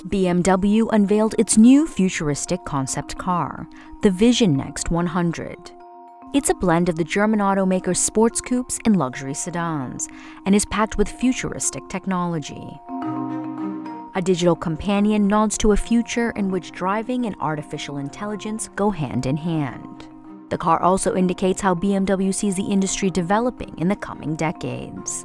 BMW unveiled its new futuristic concept car, the Vision Next 100. It's a blend of the German automaker's sports coupes and luxury sedans, and is packed with futuristic technology. A digital companion nods to a future in which driving and artificial intelligence go hand in hand. The car also indicates how BMW sees the industry developing in the coming decades.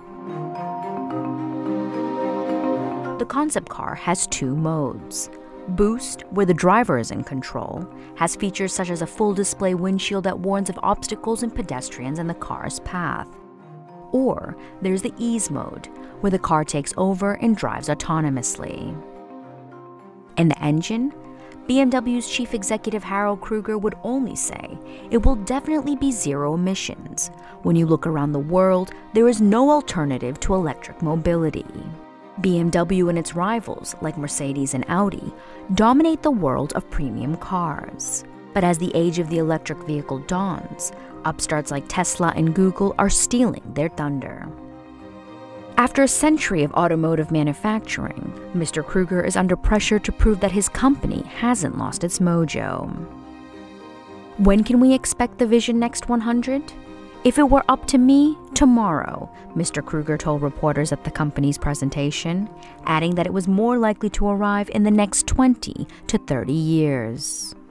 The concept car has two modes. Boost, where the driver is in control, has features such as a full display windshield that warns of obstacles and pedestrians in the car's path. Or there's the Ease mode, where the car takes over and drives autonomously. In the engine, BMW's chief executive Harald Krüger would only say it will definitely be zero emissions. When you look around the world, there is no alternative to electric mobility. BMW and its rivals, like Mercedes and Audi, dominate the world of premium cars. But as the age of the electric vehicle dawns, upstarts like Tesla and Google are stealing their thunder. After a century of automotive manufacturing, Mr. Krüger is under pressure to prove that his company hasn't lost its mojo. When can we expect the Vision Next 100? If it were up to me, tomorrow, Mr. Krüger told reporters at the company's presentation, adding that it was more likely to arrive in the next 20 to 30 years.